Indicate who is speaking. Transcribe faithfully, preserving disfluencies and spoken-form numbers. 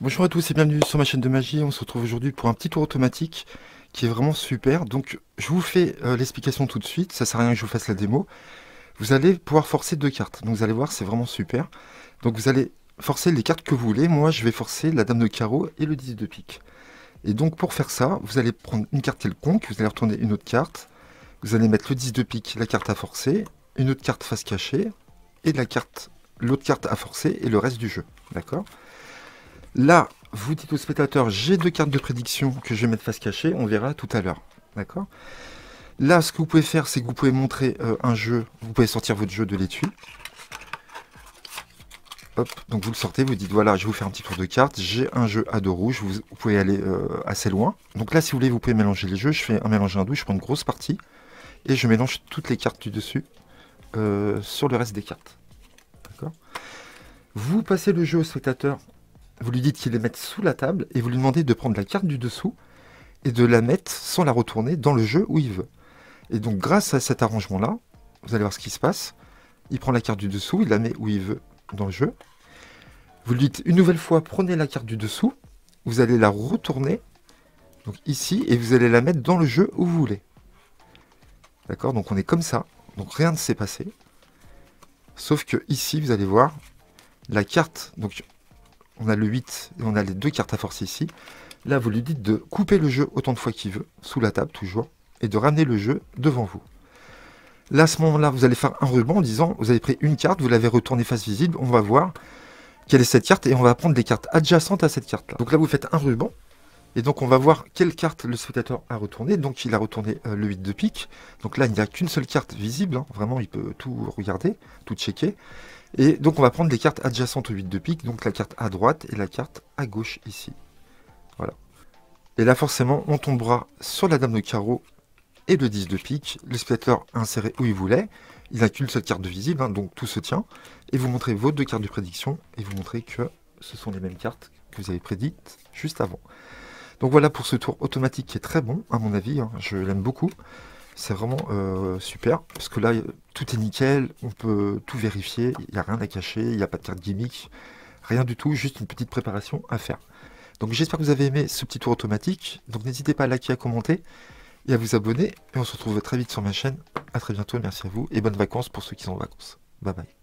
Speaker 1: Bonjour à tous et bienvenue sur ma chaîne de magie. On se retrouve aujourd'hui pour un petit tour automatique qui est vraiment super. Donc je vous fais euh, l'explication tout de suite, ça sert à rien que je vous fasse la démo. Vous allez pouvoir forcer deux cartes, donc vous allez voir c'est vraiment super. Donc vous allez forcer les cartes que vous voulez. Moi je vais forcer la dame de carreau et le dix de pique. Et donc pour faire ça, vous allez prendre une carte quelconque, vous allez retourner une autre carte. Vous allez mettre le dix de pique, la carte à forcer, une autre carte face cachée, et la carte, l'autre carte à forcer et le reste du jeu. D'accord ? Là, vous dites au spectateur, j'ai deux cartes de prédiction que je vais mettre face cachée, on verra tout à l'heure. D'accord ? Là, ce que vous pouvez faire, c'est que vous pouvez montrer euh, un jeu, vous pouvez sortir votre jeu de l'étui. Hop, donc vous le sortez, vous dites, voilà, je vais vous faire un petit tour de cartes, j'ai un jeu à deux rouges, vous, vous pouvez aller euh, assez loin. Donc là, si vous voulez, vous pouvez mélanger les jeux, je fais un mélange hindou, je prends une grosse partie, et je mélange toutes les cartes du dessus euh, sur le reste des cartes. D'accord ? Vous passez le jeu au spectateur. Vous lui dites qu'il les mette sous la table et vous lui demandez de prendre la carte du dessous et de la mettre sans la retourner dans le jeu où il veut. Et donc grâce à cet arrangement-là, vous allez voir ce qui se passe. Il prend la carte du dessous, il la met où il veut dans le jeu. Vous lui dites une nouvelle fois, prenez la carte du dessous, vous allez la retourner donc ici et vous allez la mettre dans le jeu où vous voulez. D'accord ? Donc on est comme ça, donc rien ne s'est passé. Sauf que ici, vous allez voir, la carte, donc on a le huit et on a les deux cartes à forcer ici. Là, vous lui dites de couper le jeu autant de fois qu'il veut, sous la table toujours, et de ramener le jeu devant vous. Là, à ce moment-là, vous allez faire un ruban en disant, vous avez pris une carte, vous l'avez retournée face visible, on va voir quelle est cette carte, et on va prendre des cartes adjacentes à cette carte-là. Donc là, vous faites un ruban, et donc on va voir quelle carte le spectateur a retourné. Donc il a retourné euh, le huit de pique. Donc là, il n'y a qu'une seule carte visible, hein. Vraiment, il peut tout regarder, tout checker. Et donc on va prendre les cartes adjacentes au huit de pique, donc la carte à droite et la carte à gauche ici. Voilà. Et là forcément on tombera sur la dame de carreau et le dix de pique. Le spectateur a inséré où il voulait. Il n'a qu'une seule carte de visible, hein, donc tout se tient. Et vous montrez vos deux cartes de prédiction et vous montrez que ce sont les mêmes cartes que vous avez prédites juste avant. Donc voilà pour ce tour automatique qui est très bon à mon avis, hein, je l'aime beaucoup. C'est vraiment euh, super, parce que là, tout est nickel, on peut tout vérifier, il n'y a rien à cacher, il n'y a pas de carte gimmick, rien du tout, juste une petite préparation à faire. Donc j'espère que vous avez aimé ce petit tour automatique, donc n'hésitez pas à liker, à commenter et à vous abonner, et on se retrouve très vite sur ma chaîne. À très bientôt, merci à vous, et bonnes vacances pour ceux qui sont en vacances. Bye bye.